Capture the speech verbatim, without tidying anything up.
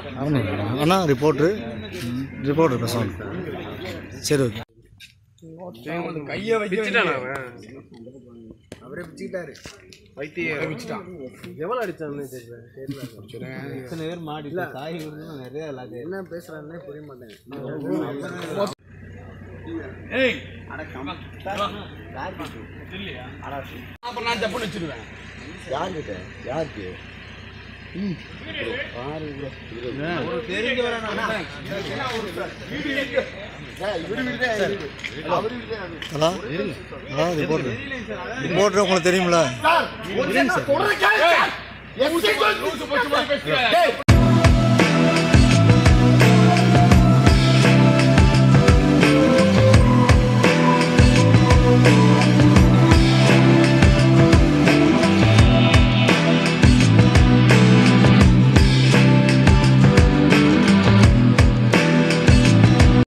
அண்ணா reporter reporter பேசுவாங்க. சரி okay. கையை வச்சுட்டான் அவரே வச்சுக்கிட்டாரு. வைத்தியம் வச்சுட்டான். எவ்வளோ அடிச்சான்னு தெரியல. எத்தனை பேர் மாடி சாய் நிறைய என்ன பேசுறாருன்னே புரிய மாட்டேன். அப்புறம் நான் ஜப்புன்னு வச்சிருவேன். யாருக்கிட்ட யாருக்கு உங்களுக்கு தெரியுமில்ல?